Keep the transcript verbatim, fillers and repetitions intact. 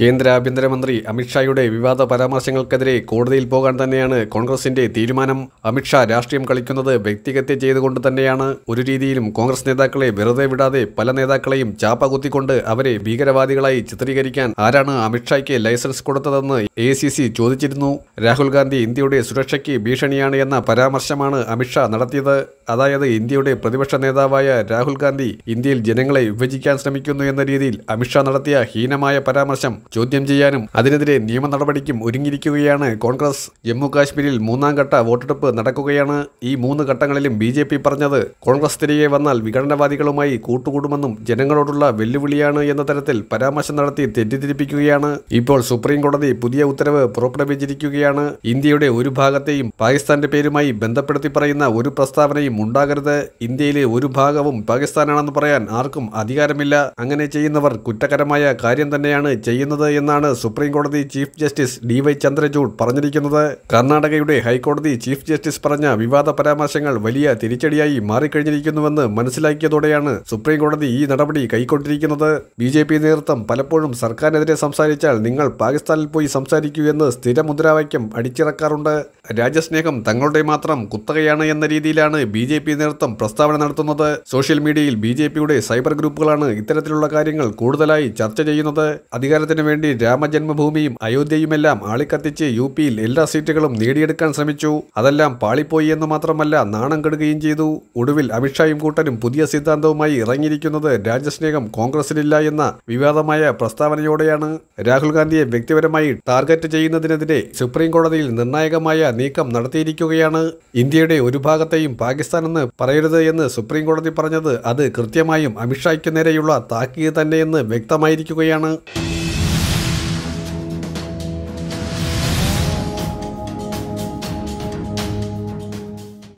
കേന്ദ്ര ആഭ്യന്തരമന്ത്രി അമിത്ഷായുടെ വിവാദ പരാമർശങ്ങൾക്കെതിരെ കോടതിയിൽ പോകാൻ തന്നെയാണ് കോൺഗ്രസിന്റെ തീരുമാനം. അമിത്ഷാ രാഷ്ട്രീയം കളിക്കുന്നത് വ്യക്തിഹത്യ ചെയ്തുകൊണ്ട് തന്നെയാണ്. ഒരു രീതിയിലും കോൺഗ്രസ് നേതാക്കളെ വെറുതെ വിടാതെ പല നേതാക്കളെയും ചാപ്പ കുത്തിക്കൊണ്ട് അവരെ ഭീകരവാദികളായി ചിത്രീകരിക്കാൻ ആരാണ് അമിത്ഷായ്ക്ക് ലൈസൻസ് കൊടുത്തതെന്ന് എ ഐ സി സി ചോദിച്ചിരുന്നു. രാഹുൽ ഗാന്ധി ഇന്ത്യയുടെ സുരക്ഷയ്ക്ക് ഭീഷണിയാണ് എന്ന പരാമർശമാണ് അമിത്ഷാ നടത്തിയത്. അതായത് ഇന്ത്യയുടെ പ്രതിപക്ഷ നേതാവായ രാഹുൽ ഗാന്ധി ഇന്ത്യയിൽ ജനങ്ങളെ വിഭജിക്കാൻ ശ്രമിക്കുന്നു എന്ന രീതിയിൽ അമിത്ഷാ നടത്തിയ ഹീനമായ പരാമർശം ചോദ്യം ചെയ്യാനും അതിനെതിരെ നിയമ നടപടിക്കും ഒരുങ്ങിയിരിക്കുകയാണ് കോൺഗ്രസ്. ജമ്മു കാശ്മീരിൽ മൂന്നാം ഘട്ട വോട്ടെടുപ്പ് നടക്കുകയാണ്. ഈ മൂന്ന് ഘട്ടങ്ങളിലും ബി ജെ പി പറഞ്ഞത് കോൺഗ്രസ് തിരികെ വന്നാൽ വിഘടനവാദികളുമായി കൂട്ടുകൂടുമെന്നും ജനങ്ങളോടുള്ള വെല്ലുവിളിയാണ് എന്ന തരത്തിൽ പരാമർശം നടത്തി തെറ്റിദ്ധരിപ്പിക്കുകയാണ്. ഇപ്പോൾ സുപ്രീം കോടതി പുതിയ ഉത്തരവ് പുറപ്പെടുവിച്ചിരിക്കുകയാണ്. ഇന്ത്യയുടെ ഒരു ഭാഗത്തെയും പാകിസ്ഥാന്റെ പേരുമായി ബന്ധപ്പെടുത്തി പറയുന്ന ഒരു പ്രസ്താവനയും ഉണ്ടാകരുത്. ഇന്ത്യയിലെ ഒരു ഭാഗവും പാകിസ്ഥാനാണെന്ന് പറയാൻ ആർക്കും അധികാരമില്ല. അങ്ങനെ ചെയ്യുന്നവർ കുറ്റകരമായ കാര്യം തന്നെയാണ് ചെയ്യുന്നത് എന്നാണ് സുപ്രീം കോടതി chief justice D Y Chandrachud പറഞ്ഞിരിക്കുന്നത്. കർണാടകയുടെ ഹൈക്കോടതി ചീഫ് ജസ്റ്റിസ് പറഞ്ഞ വിവാദ പരാമർശങ്ങൾ വലിയ തിരിച്ചടിയായി മാറിക്കഴിഞ്ഞിരിക്കുന്നുവെന്ന് മനസ്സിലാക്കിയതോടെയാണ് സുപ്രീം കോടതി ഈ നടപടി കൈക്കൊണ്ടിരിക്കുന്നത്. ബി ജെ പി നേതൃത്വം പലപ്പോഴും സർക്കാരിനെതിരെ സംസാരിച്ചാൽ നിങ്ങൾ പാകിസ്ഥാനിൽ പോയി സംസാരിക്കൂ എന്ന് സ്ഥിര മുദ്രാവാക്യം അടിച്ചിറക്കാറുണ്ട്. രാജ്യസ്നേഹം തങ്ങളുടെ മാത്രം കുത്തകയാണ് എന്ന രീതിയിലാണ് ബി ജെ പി നേതൃത്വം പ്രസ്താവന നടത്തുന്നത്. സോഷ്യൽ മീഡിയയിൽ ബി ജെ പിയുടെ സൈബർ ഗ്രൂപ്പുകളാണ് ഇത്തരത്തിലുള്ള കാര്യങ്ങൾ കൂടുതലായി ചർച്ച ചെയ്യുന്നത്. അധികാരത്തിന് വേണ്ടി രാമജന്മഭൂമിയും അയോധ്യയുമെല്ലാം ആളിക്കത്തിച്ച് യു പിയിൽ എല്ലാ സീറ്റുകളും നേടിയെടുക്കാൻ ശ്രമിച്ചു. അതെല്ലാം പാളിപ്പോയി എന്ന് മാത്രമല്ല നാണം കെടുകയും ചെയ്തു. ഒടുവിൽ അമിത്ഷായും കൂട്ടരും പുതിയ സിദ്ധാന്തവുമായി ഇറങ്ങിയിരിക്കുന്നത് രാജ്യസ്നേഹം കോൺഗ്രസിലില്ല എന്ന വിവാദമായ പ്രസ്താവനയോടെയാണ്. രാഹുൽ ഗാന്ധിയെ വ്യക്തിപരമായി ടാർഗറ്റ് ചെയ്യുന്നതിനെതിരെ സുപ്രീം കോടതിയിൽ നിർണായകമായ നീക്കം നടത്തിയിരിക്കുകയാണ്. ഇന്ത്യയുടെ ഒരു ഭാഗത്തെയും പാകിസ്ഥാനെന്ന് പറയരുത് എന്ന് സുപ്രീം കോടതി പറഞ്ഞത് അത് കൃത്യമായും അമിത്ഷായ്ക്ക് നേരെയുള്ള താക്കീത് തന്നെയെന്ന് വ്യക്തമായിരിക്കുകയാണ്.